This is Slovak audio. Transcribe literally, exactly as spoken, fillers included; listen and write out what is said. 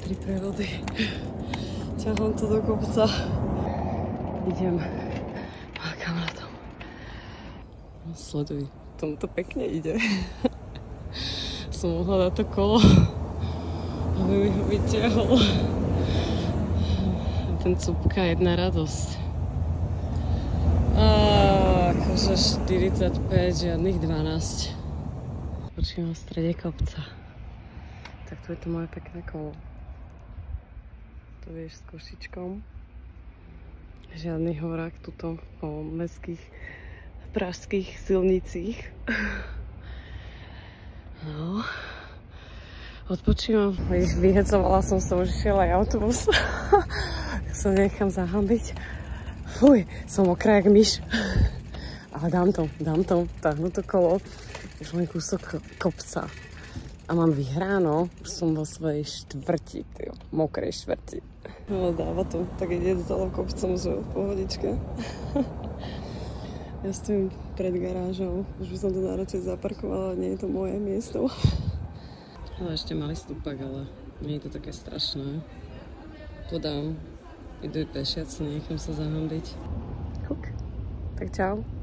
tri prevody. Ťahám to do kopca. Idem. A kamarátom. Sleduj, tomu to pekne ide. Som mohla dať to kolo, aby mi ho vytiahol. Ten cupka je jedna radosť. A akože štyridsaťpäť, žiadnych dvanásť. Počívam v strede kopca. Tak tu je to moje pekné kolo. Tu vieš s košičkom. Žiadny horák tuto po mestských pražských silnicích. No. Odpočívam. Vyhecovala som sa, už išiel aj autobus. Sa nechám zahambiť. Fuj, som mokrá jak myš. Ale dám to, dám to, táhnu to kolo. Už len kúsok kopca. A mám vyhráno, už som vo svojej štvrti, tyjo, mokrej štvrti. No dáva to, tak ide dole kopcom, že v pohodičke. Ja stojím pred garážou, už by som to najradšej zaparkovala, ale nie je to moje miesto. Ale ešte malý stupak, ale nie je to také strašné. Podám, idú pešiaci, nechám sa zahambiť. Kuk, tak čau.